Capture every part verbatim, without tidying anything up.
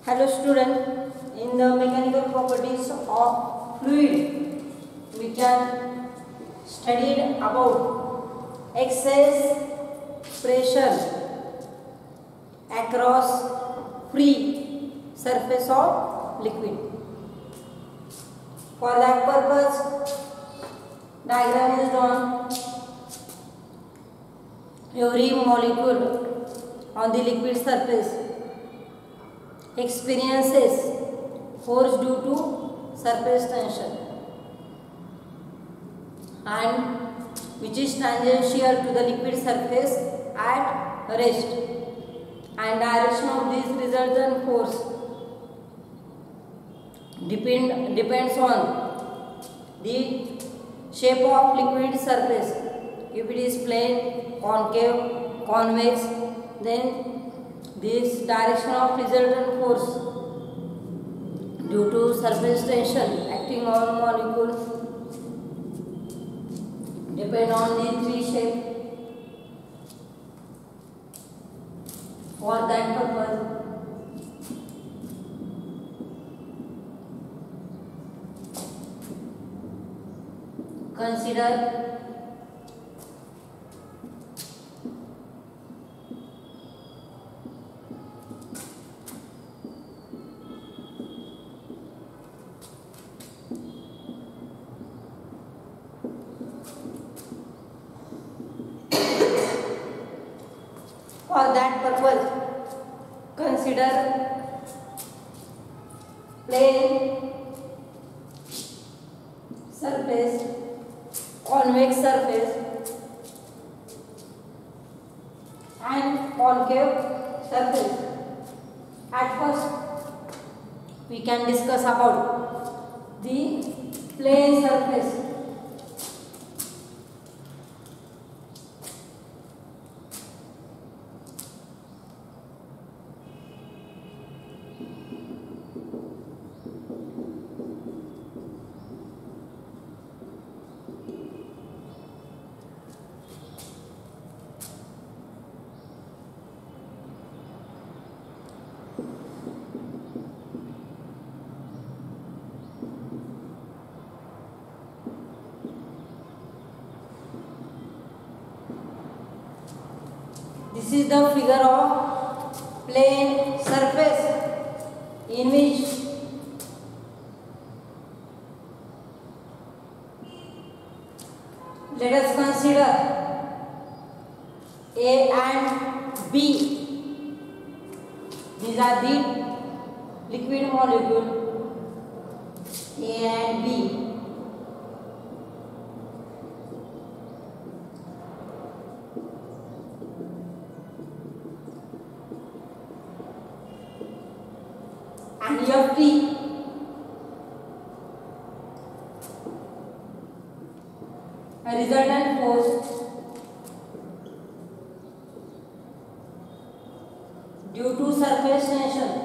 Hello student, in the mechanical properties of fluid, we can study about excess pressure across free surface of liquid. For that purpose, diagram is drawn. Every molecule on the liquid surface experiences force due to surface tension and which is tangential to the liquid surface at rest, and direction of this resultant force depend depends on the shape of liquid surface. If it is plane, concave, convex, then this direction of resultant force due to surface tension acting on molecules depend on the three shape. For that purpose, consider For that purpose, consider plane surface, convex surface and concave surface. At first, we can discuss about the plane surface. This is the figure of plane surface in which let us consider A and B. These are the liquid molecule A and B. And F T a resultant force due to surface tension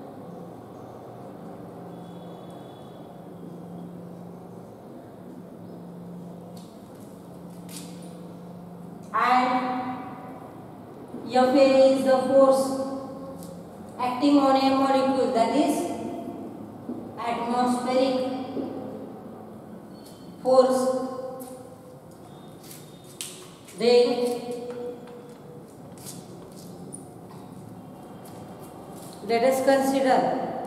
and F A is the force acting on a molecule, that is atmospheric force. Then let us consider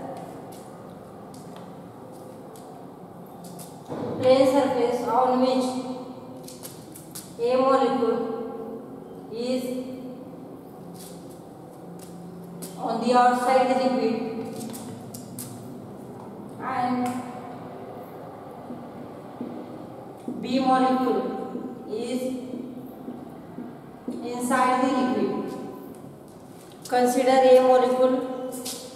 plane surface on which a molecule is on the outside the liquid and B molecule is inside the liquid. Consider A molecule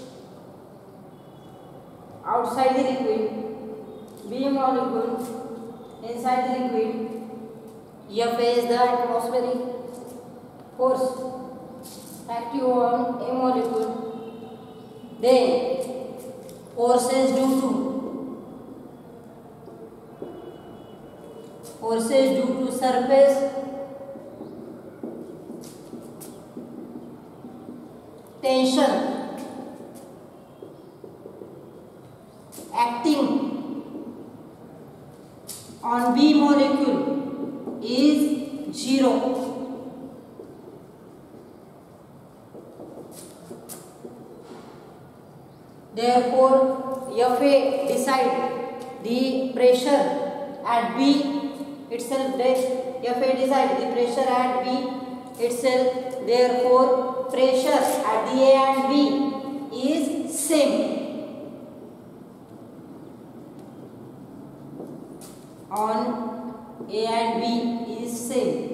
outside the liquid, B molecule inside the liquid. F A is the atmospheric force active on a molecule. Then forces due to forces due to surface tension zero. Therefore, F A decide the pressure at B itself. F A decide the pressure at B itself. Therefore, pressure at the A and B is same. On A and B is same.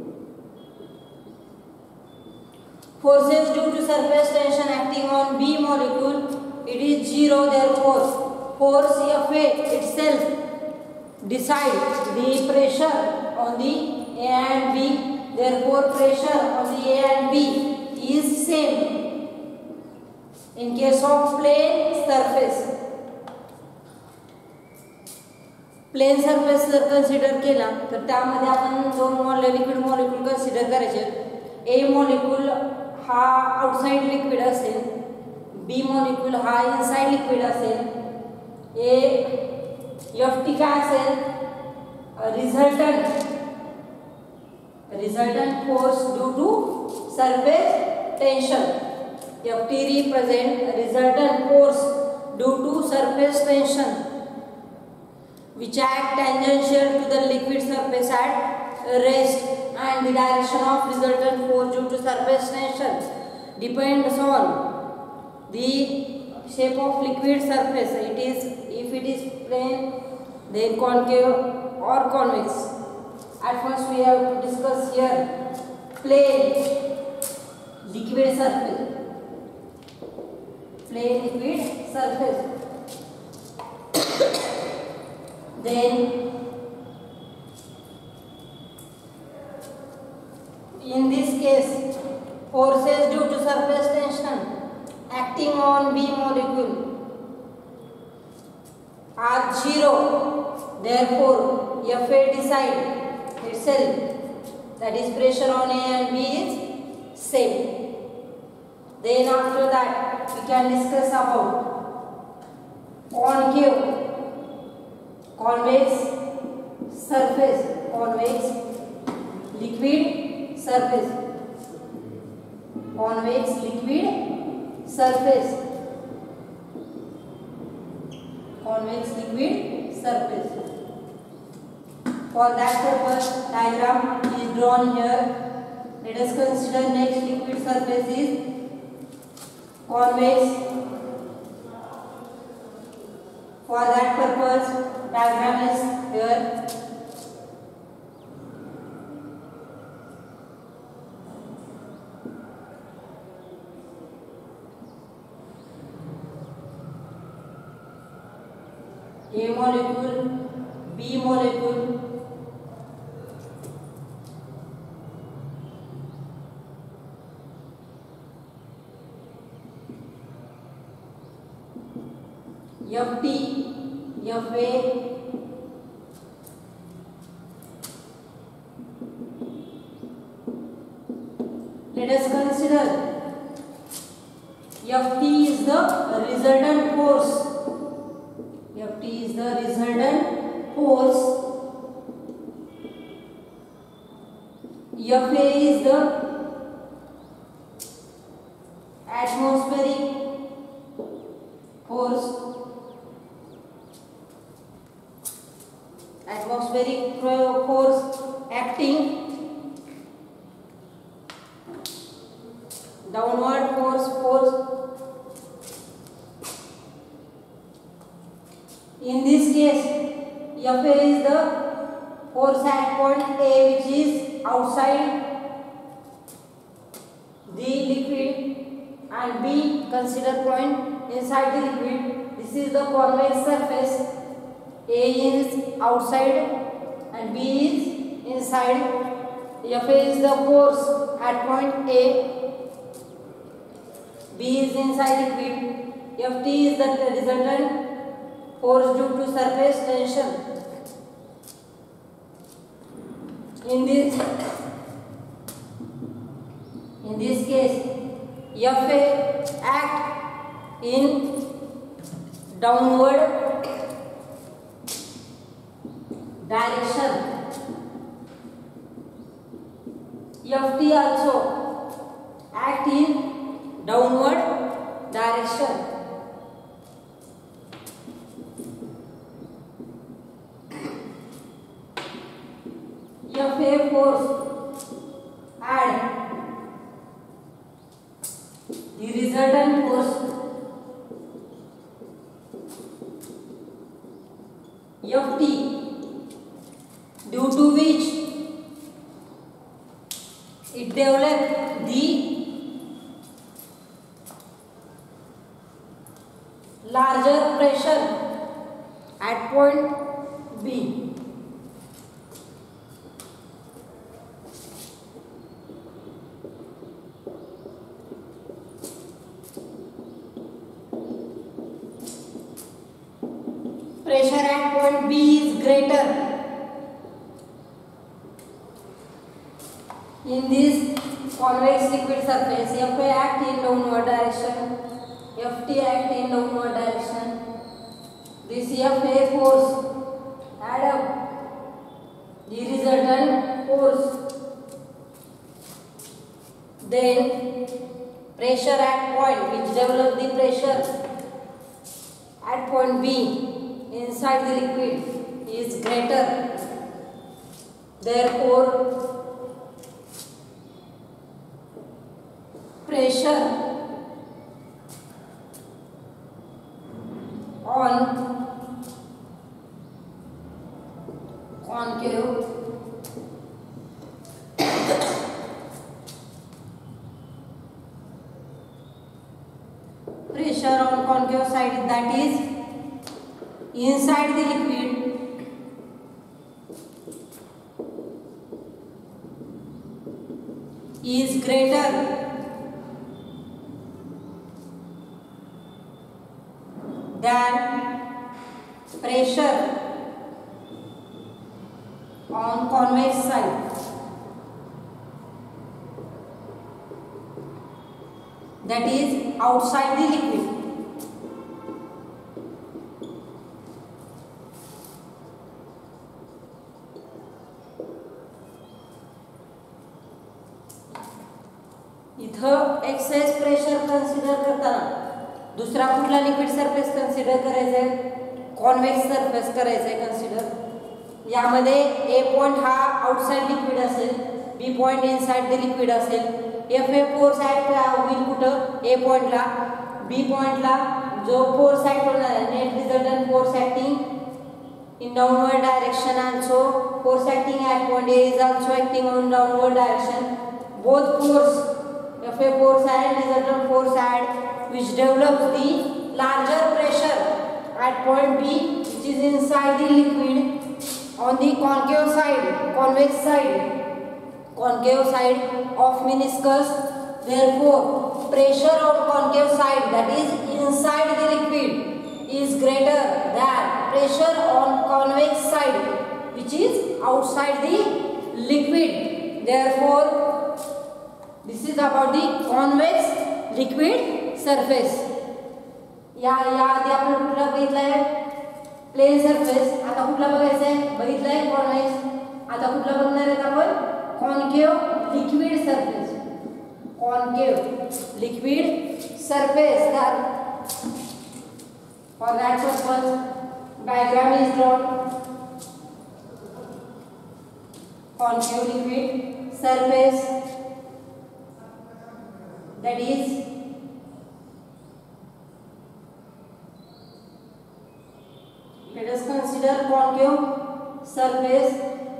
Forces due to surface tension acting on B molecule, it is zero. Therefore, force F A itself decides the pressure on the A and B. Therefore, pressure on the A and B is same. In case of plane surface, plane surface जर consider केला तर त्यामध्ये आपण दोन mall liquid molecule consider करायचे. A molecule हा outside liquid असेल, B molecule हा इनसाइड लिक्विड असेल. ए एफ टी काय असेल, resultant resultant force due to surface tension. F T represent resultant force due to surface tension which act tangential to the liquid surface at rest, and the direction of resultant force due to surface tension depends on the shape of liquid surface. It is if it is plane, then concave or convex. At first we have to discuss here plane liquid surface. Plane liquid surface. Then in this case, forces due to surface tension acting on B molecule are zero. Therefore, F A decide itself that is pressure on A and B is same. Then after that we can discuss about concave, convex surface, convex liquid surface, convex liquid surface, convex liquid surface. For that purpose, diagram is drawn here. Let us consider next liquid surface is convex. For that purpose, diagram is here. A molecule, B molecule, F T, F A, let us consider F T is the resultant force. F T is the resultant force. F A is the atmospheric force. Atmospheric force acting downward force force. In this case, F A is the force at point A, which is outside the liquid, and B consider point inside the liquid. This is the convex surface. A is outside and B is inside. F A is the force at point A, B is inside liquid. F T is the resultant force due to surface tension. In this in this case, F A act in downward direction. F T also act in downward direction. F A force add the resultant force F T, due to which it develops the larger pressure at point B. Pressure at point B is greater. In this convex liquid surface, F A act in downward direction, F T act in downward direction. This F A force add up the resultant force. Then pressure at point which develop the pressure at point B inside the liquid is greater. Therefore, pressure on concave pressure on concave side, that is inside the liquid, is greater than pressure on convex side. That is outside the liquid. इथं excess pressure consider करताना दुसरा कुठला liquid surface consider करायचा आहे, convex surface करायचा आहे consider. यामध्ये A point हा आउटसाइड लिक्विड असेल, B point inside the liquid असेल. एफ ए फोर्स ऍक्ट होईल कुठं, ए पॉइंटला. बी पॉइंटला जो फोर्स ऍक्ट होणार आहे, net resultant force acting in downward direction also, force acting at point A is also acting on downward direction. Both force, F A force and resultant force act, which develops the larger pressure at point B, which is inside the liquid on the concave side, convex side, concave side of meniscus. Therefore, pressure on concave side, that is inside the liquid, is greater than pressure on convex side, which is outside the liquid. Therefore, this is about the convex liquid surface. या या आधी आपण कुठला बघितलाय, plane surface. आता कुठला बघायचा आहे, बघितलाय कॉन्वेक्स. आता कुठला बघणार आहे आपण, concave liquid surface. Concave liquid surface. तर for that purpose diagram is drawn. Concave liquid surface, that is let us consider concave surface.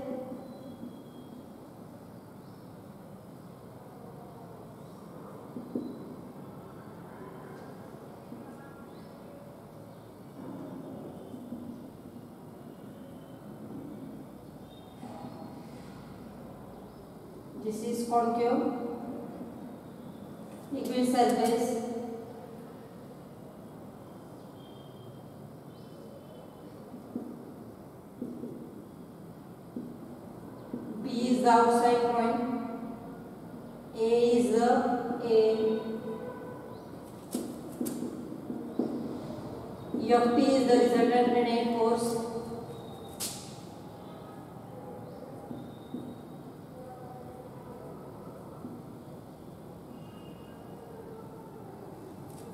This is concave liquid surface. B is the outside point, A is the A, F T is the resultant net force.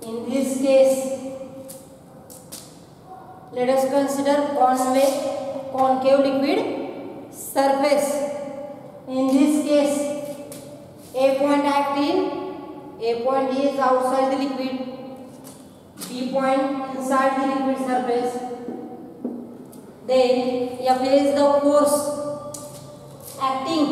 In this case, let us consider convex concave liquid surface. In this case, A point act in, A point is outside the liquid, B point inside the liquid surface. Then F is the force acting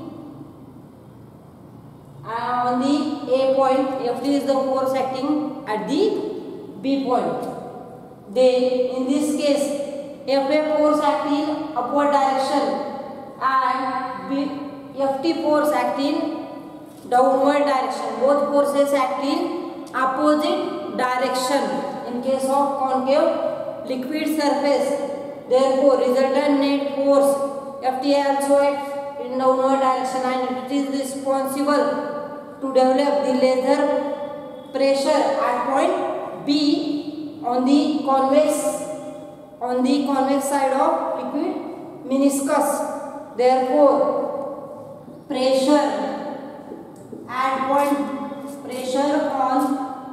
on the A point, F is the force acting at the B point. Then in this case, F A force acting upward direction and B, F T force acting downward direction. Both forces act in opposite direction in case of concave liquid surface. Therefore, resultant net force F T also acts in downward direction and it is responsible to develop the laser pressure at point B on the convex on the convex side of liquid meniscus. Therefore, pressure at point pressure on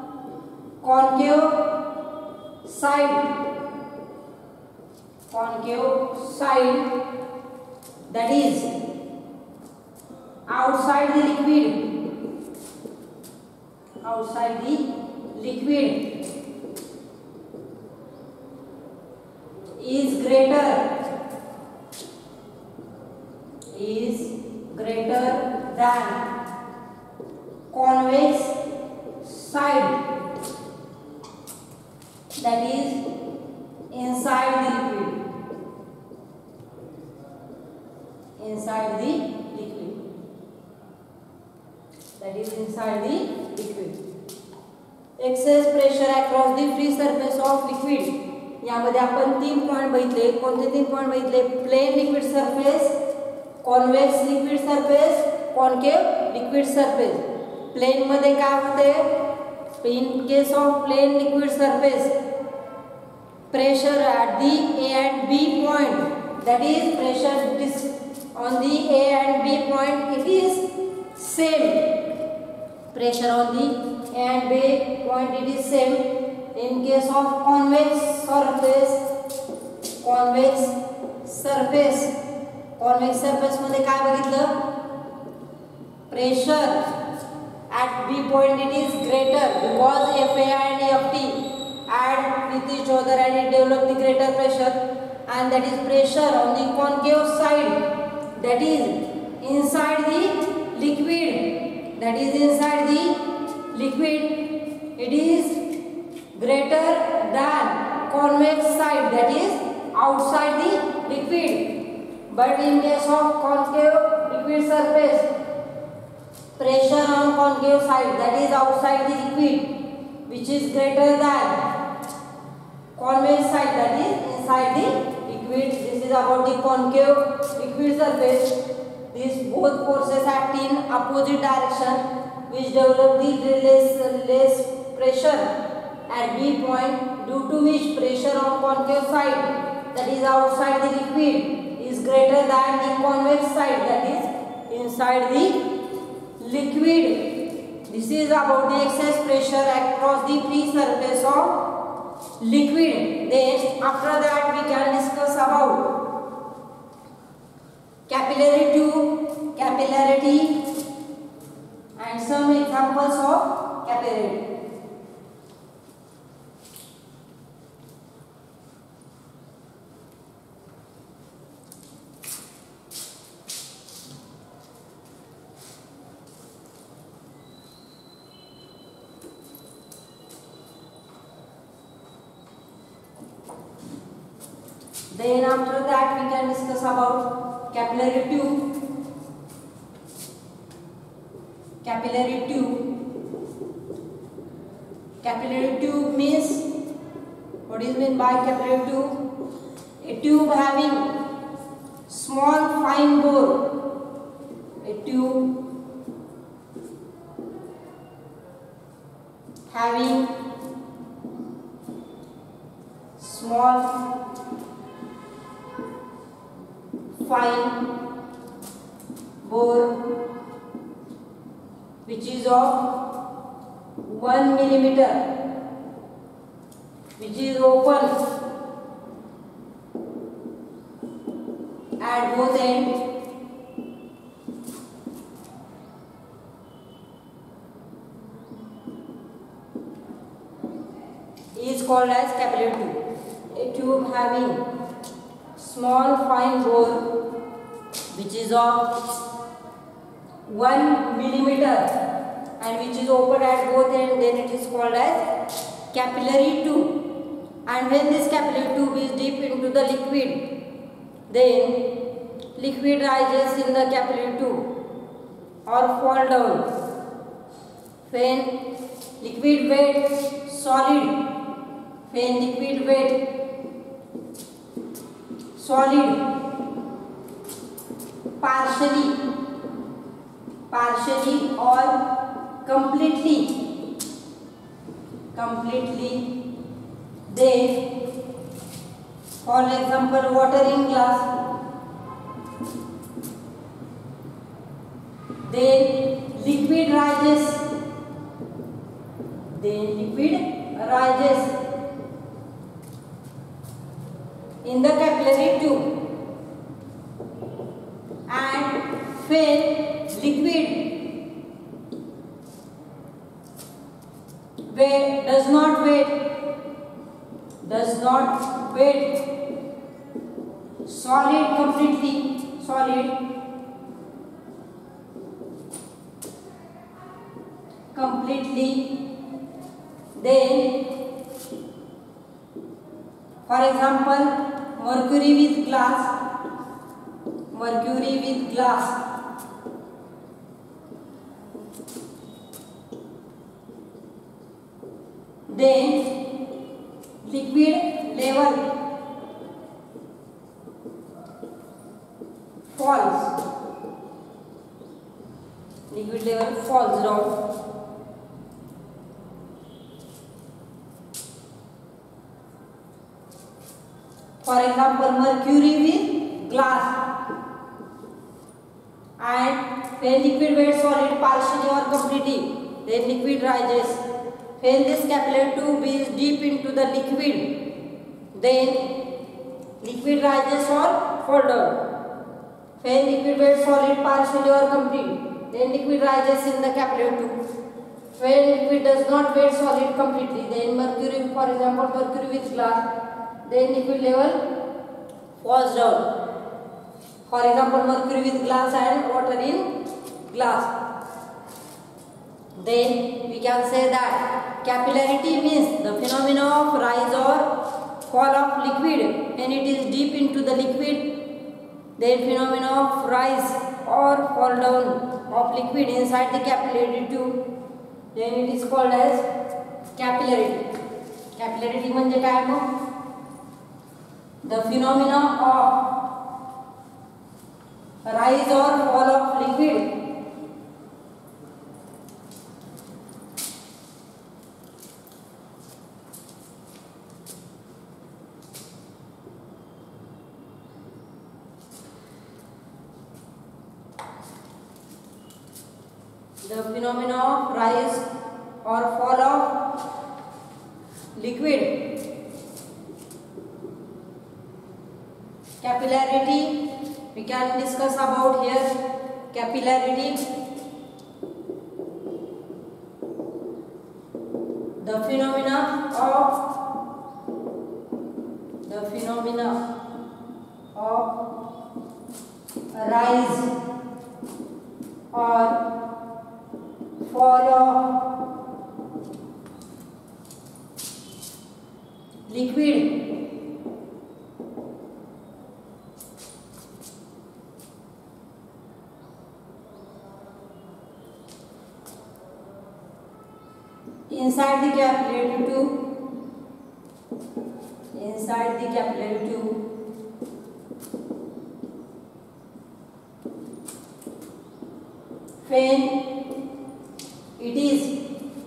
concave side concave side that is outside the liquid outside the liquid is greater is greater than convex side that is inside the liquid inside the liquid that is inside the liquid. Excess pressure across the free surface of liquid. यामध्ये आपण तीन point बघितले. कोणते तीन point बघितले? Plane liquid surface, convex liquid surface, concave liquid surface. Plane मध्ये काय होते? In case of plane liquid surface, pressure at the A and B point, that is pressure on the A and B point, it is same. Pressure on the A and B point, it is same. In case of convex surface, convex surface, convex surface मध्ये काय बघितलं? Pressure at B point it is greater because F A and F T add with each other and it develop the greater pressure, and that is pressure on the concave side, that is inside the liquid, that is inside the liquid, it is greater than convex side, that is outside the liquid. But in case of concave liquid surface, pressure on concave side, that is outside the liquid, which is greater than convex side, that is inside the liquid. This is about the concave liquid surface. These both forces act in opposite direction, which develop the less, less pressure at B point, due to which pressure on concave side, that is outside the liquid, is greater than the convex side, that is inside the liquid. This is about the excess pressure across the free surface of liquid. Then after that we can discuss about capillary tube, capillarity, and some examples of capillarity. Then after that we can discuss about capillary tube. Capillary tube. Capillary tube means, what is meant by capillary tube? A tube having small fine bore. A tube having small fine bore which is of one millimeter which is open at both ends is called as capillary tube. A tube having small fine bore which is of one millimeter and which is open at both ends, then it is called as capillary tube. And when this capillary tube is deep into the liquid, then liquid rises in the capillary tube or fall down. When liquid weight solid, when liquid weight solid partially partially or completely completely then, for example, water in glass, then liquid rises then liquid rises in the capillary tube, and when liquid wait does not wait does not wait solid completely solid completely then, for example, mercury with glass mercury with glass then liquid level falls liquid level falls down. For example, mercury with glass, and when liquid weight solid partially or completely, then liquid rises. When this capillary tube is deep into the liquid, then liquid rises or fall down. When liquid weight solid partially or complete, then liquid rises in the capillary tube. When liquid does not weight solid completely, then mercury, for example, mercury with glass, then liquid level falls down. For example, mercury with glass and water in glass. Then we can say that capillarity means the phenomena of rise or fall of liquid when it is deep into the liquid. Then phenomena of rise or fall down of liquid inside the capillary tube. Then it is called as capillarity. Capillarity म्हणजे काय मग? The phenomena of rise or fall of liquid the phenomena of rise or fall of liquid. Capillarity, we can discuss about here. Capillarity, the phenomena of the phenomena of rise or fall of liquid inside the capillary tube, inside the capillary tube, when it is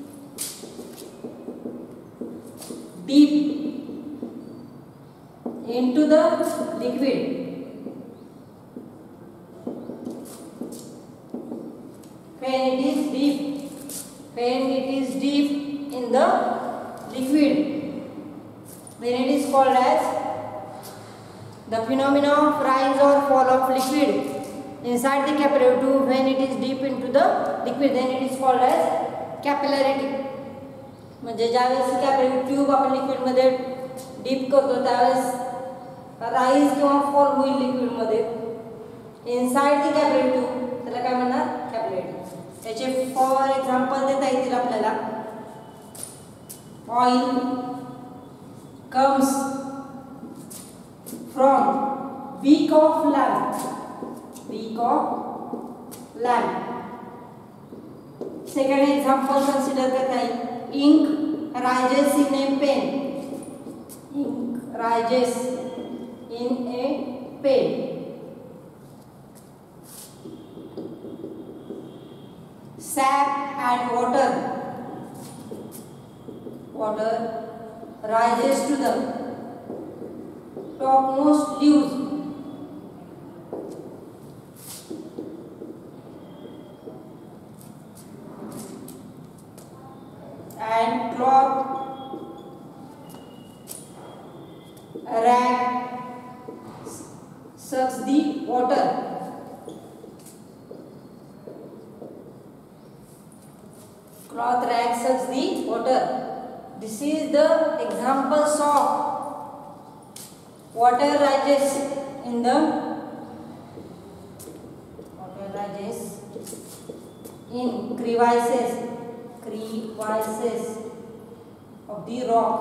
deep into the liquid, when it is deep, when it is deep in the liquid, then it is called as the phenomena of rise or fall of liquid inside the capillary tube when it is deep into the liquid, then it is called as capillarity. म्हणजे ज्यावेळेस capillary tube आपण liquid मध्ये dip करतो त्यावेळेस rise किंवा fall होईल liquid मध्ये inside the capillary tube, त्याला काय म्हणणार कॅपिलॅरिटी. त्याचे फॉर एक्झाम्पल देता येतील आपल्याला. Oil comes from beak of lamp, beak of lamp. Second example consider करता है ink rises in a pen, ink rises in a pen. Sap and water, water rises to the topmost leaves. And cloth rag sucks the water. Cloth rag sucks the water. This is the examples of water rises in the water rises in crevices crevices of the rock.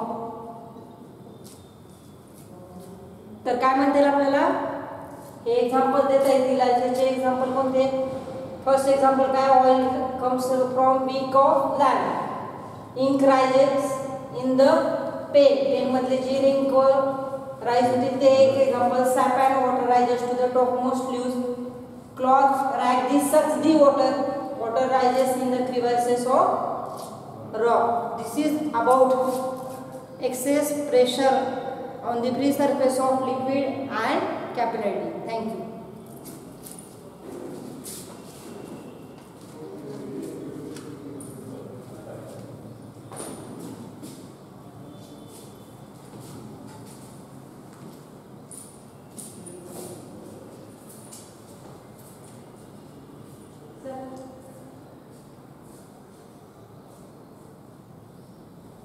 तर काय म्हणता येईल आपल्याला हे example देता येतील. याचे example कोणते? First example काय, oil comes from beak of lamp, ink rises in the pen, pen मधले जी इंक राइज होती ते एक example. Sap and water rises to the top most leaves. Cloth rag this sucks the water, water rises in the crevices of rock. This is about excess pressure on the free surface of liquid and capillarity. Thank you.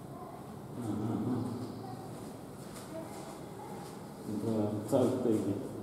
चालतंय की